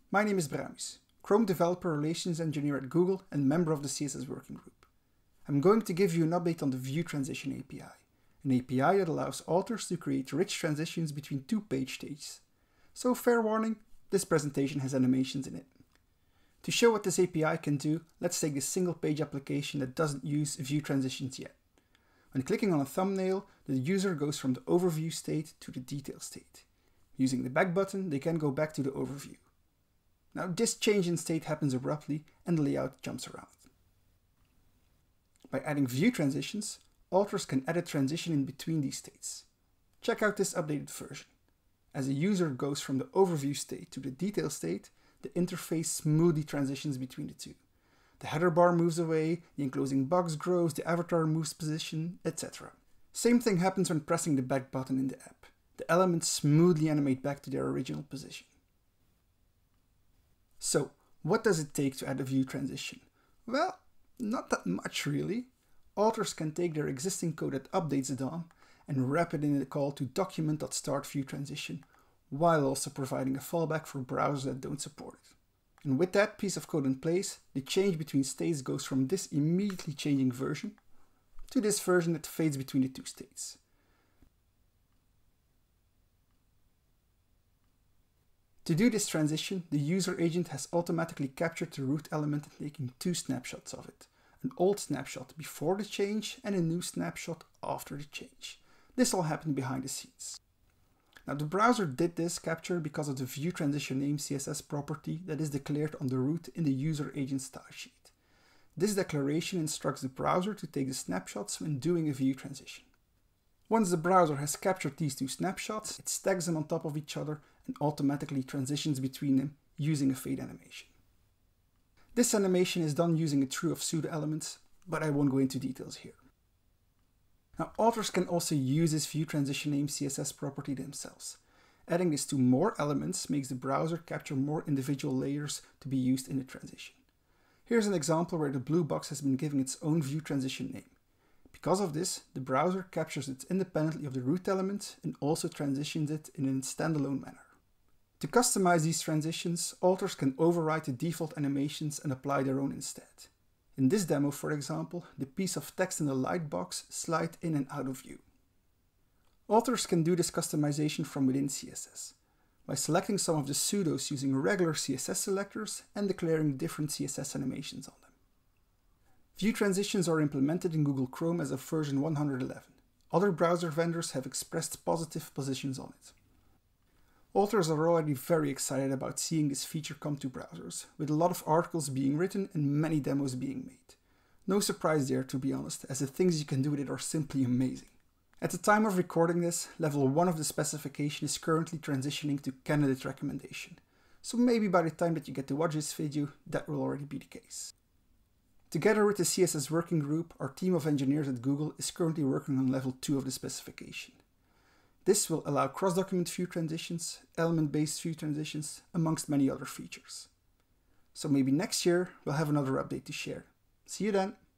My name is Bramus, Chrome Developer Relations Engineer at Google and member of the CSS Working Group. I'm going to give you an update on the View Transition API, an API that allows authors to create rich transitions between two page states. So fair warning, this presentation has animations in it. To show what this API can do, let's take this single page application that doesn't use view transitions yet. When clicking on a thumbnail, the user goes from the overview state to the detail state. Using the back button, they can go back to the overview. Now this change in state happens abruptly and the layout jumps around. By adding view transitions, authors can add a transition in between these states. Check out this updated version. As a user goes from the overview state to the detail state, the interface smoothly transitions between the two. The header bar moves away, the enclosing box grows, the avatar moves position, etc. Same thing happens when pressing the back button in the app. The elements smoothly animate back to their original position. So, what does it take to add a view transition? Well, not that much really. Authors can take their existing code that updates the DOM and wrap it in a call to document.startViewTransition, while also providing a fallback for browsers that don't support it. And with that piece of code in place, the change between states goes from this immediately changing version to this version that fades between the two states. To do this transition, the user agent has automatically captured the root element and taken two snapshots of it. An old snapshot before the change and a new snapshot after the change. This all happened behind the scenes. Now the browser did this capture because of the view transition name CSS property that is declared on the root in the user agent style sheet. This declaration instructs the browser to take the snapshots when doing a view transition. Once the browser has captured these two snapshots, it stacks them on top of each other and automatically transitions between them using a fade animation. This animation is done using a tree of pseudo elements, but I won't go into details here. Now authors can also use this view transition name CSS property themselves. Adding this to more elements makes the browser capture more individual layers to be used in the transition. Here's an example where the blue box has been given its own view transition name. Because of this, the browser captures it independently of the root element and also transitions it in a standalone manner. To customize these transitions, authors can override the default animations and apply their own instead. In this demo, for example, the piece of text in the light box slide in and out of view. Authors can do this customization from within CSS, by selecting some of the pseudos using regular CSS selectors and declaring different CSS animations on them. View transitions are implemented in Google Chrome as of version 111. Other browser vendors have expressed positive positions on it. Authors are already very excited about seeing this feature come to browsers, with a lot of articles being written and many demos being made. No surprise there, to be honest, as the things you can do with it are simply amazing. At the time of recording this, level 1 of the specification is currently transitioning to candidate recommendation, so maybe by the time that you get to watch this video, that will already be the case. Together with the CSS Working Group, our team of engineers at Google is currently working on level 2 of the specification. This will allow cross-document view transitions, element-based view transitions, amongst many other features. So maybe next year we'll have another update to share. See you then!